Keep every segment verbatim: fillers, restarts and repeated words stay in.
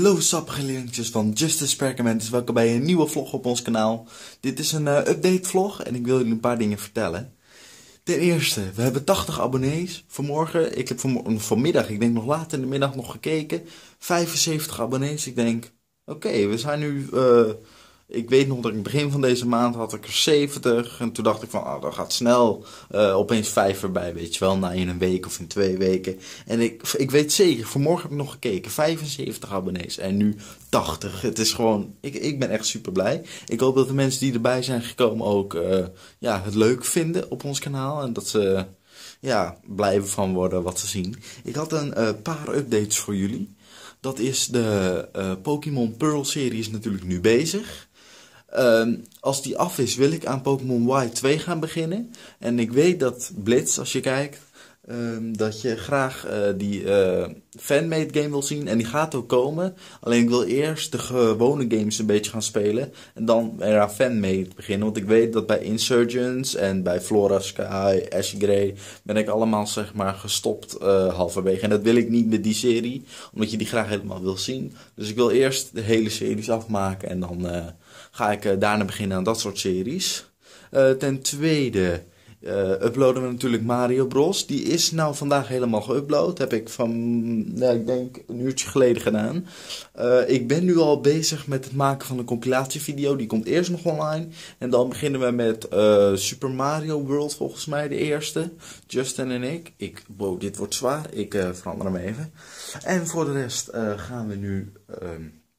Hallo sappige leerlingetjes van Justice Perkamentus, welkom bij een nieuwe vlog op ons kanaal. Dit is een uh, update vlog en ik wil jullie een paar dingen vertellen. Ten eerste, we hebben tachtig abonnees. Vanmorgen, ik heb vanmorgen, vanmiddag, ik denk nog laat in de middag nog gekeken. vijfenzeventig abonnees, ik denk, oké, okay, we zijn nu... Uh, Ik weet nog dat ik in het begin van deze maand had ik er zeventig. En toen dacht ik van, oh, dat gaat snel uh, opeens vijf erbij, weet je wel. Na in een week of in twee weken. En ik, ik weet zeker, vanmorgen heb ik nog gekeken. vijfenzeventig abonnees en nu tachtig. Het is gewoon, ik, ik ben echt super blij. Ik hoop dat de mensen die erbij zijn gekomen ook uh, ja, het leuk vinden op ons kanaal. En dat ze ja, blijven van worden wat ze zien. Ik had een uh, paar updates voor jullie. Dat is de uh, Pokémon Pearl serie is natuurlijk nu bezig. Um, als die af is, wil ik aan Pokémon Y twee gaan beginnen. En ik weet dat Blitz, als je kijkt, um, dat je graag uh, die uh, fanmade game wil zien. En die gaat ook komen. Alleen ik wil eerst de gewone games een beetje gaan spelen. En dan weer aan fanmade beginnen. Want ik weet dat bij Insurgents en bij Flora Sky, Ash Grey ben ik allemaal zeg maar gestopt uh, halverwege. En dat wil ik niet met die serie. Omdat je die graag helemaal wil zien. Dus ik wil eerst de hele series afmaken en dan... Uh, ga ik uh, daarna beginnen aan dat soort series. Uh, ten tweede uh, uploaden we natuurlijk Mario Bros. Die is nou vandaag helemaal geüpload. Heb ik van, ja, ik denk een uurtje geleden gedaan. Uh, ik ben nu al bezig met het maken van een compilatievideo. Die komt eerst nog online. En dan beginnen we met uh, Super Mario World volgens mij de eerste. Justin en ik. ik wow, dit wordt zwaar. Ik uh, verander hem even. En voor de rest uh, gaan we nu... Uh,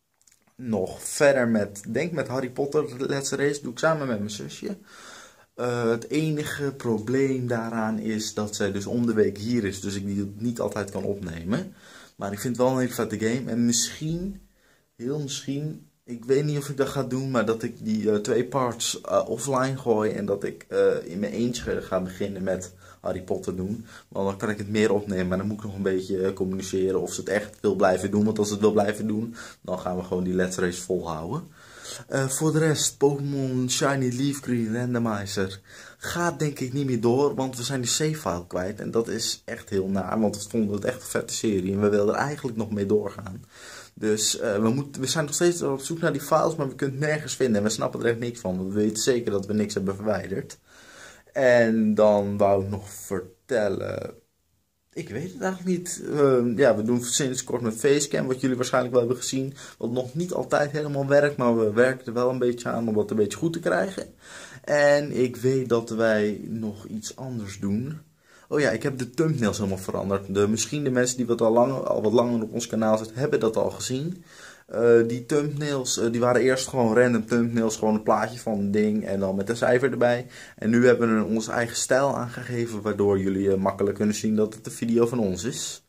nog verder met, denk met Harry Potter Let's Race, doe ik samen met mijn zusje. Uh, het enige probleem daaraan is dat zij dus om de week hier is, dus ik die niet altijd kan opnemen. Maar ik vind het wel een hele vette game en misschien, heel misschien, ik weet niet of ik dat ga doen, maar dat ik die uh, twee parts uh, offline gooi en dat ik uh, in mijn eentje ga beginnen met Harry Potter doen. Want dan kan ik het meer opnemen, maar dan moet ik nog een beetje uh, communiceren of ze het echt wil blijven doen. Want als ze het wil blijven doen, dan gaan we gewoon die Let's Race volhouden. Uh, voor de rest, Pokémon Shiny Leaf Green Randomizer gaat denk ik niet meer door, want we zijn de save file kwijt. En dat is echt heel naar, want we vonden het echt een vette serie en we wilden er eigenlijk nog mee doorgaan. Dus uh, we, moeten, we zijn nog steeds op zoek naar die files, maar we kunnen het nergens vinden. En we snappen er echt niks van, want we weten zeker dat we niks hebben verwijderd. En dan wou ik nog vertellen... Ik weet het eigenlijk niet. Uh, ja, we doen sinds kort met Facecam, wat jullie waarschijnlijk wel hebben gezien. Wat nog niet altijd helemaal werkt, maar we werken er wel een beetje aan om dat een beetje goed te krijgen. En ik weet dat wij nog iets anders doen. Oh ja, ik heb de thumbnails helemaal veranderd. De, misschien de mensen die wat al, langer, al wat langer op ons kanaal zitten, hebben dat al gezien. Uh, die thumbnails, uh, die waren eerst gewoon random thumbnails, gewoon een plaatje van een ding en dan met een cijfer erbij. En nu hebben we onze eigen stijl aangegeven, waardoor jullie uh, makkelijk kunnen zien dat het een video van ons is.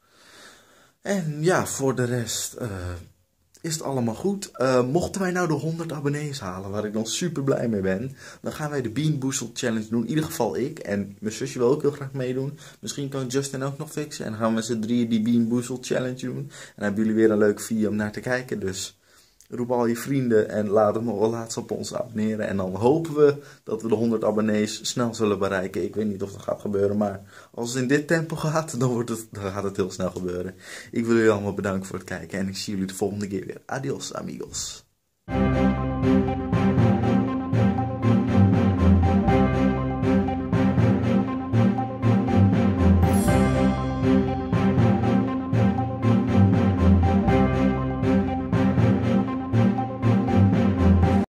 En ja, voor de rest uh, is het allemaal goed. Uh, mochten wij nou de honderd abonnees halen, waar ik dan super blij mee ben, dan gaan wij de Bean Boozled Challenge doen. In ieder geval ik. En mijn zusje wil ook heel graag meedoen. Misschien kan Justin ook nog fixen. En dan gaan we met z'n drieën die Bean Boozled Challenge doen. En dan hebben jullie weer een leuke video om naar te kijken. Dus roep al je vrienden en laat hem wel laatst op ons abonneren. En dan hopen we dat we de honderd abonnees snel zullen bereiken. Ik weet niet of dat gaat gebeuren, maar als het in dit tempo gaat, dan, wordt het, dan gaat het heel snel gebeuren. Ik wil jullie allemaal bedanken voor het kijken en ik zie jullie de volgende keer weer. Adios, amigos.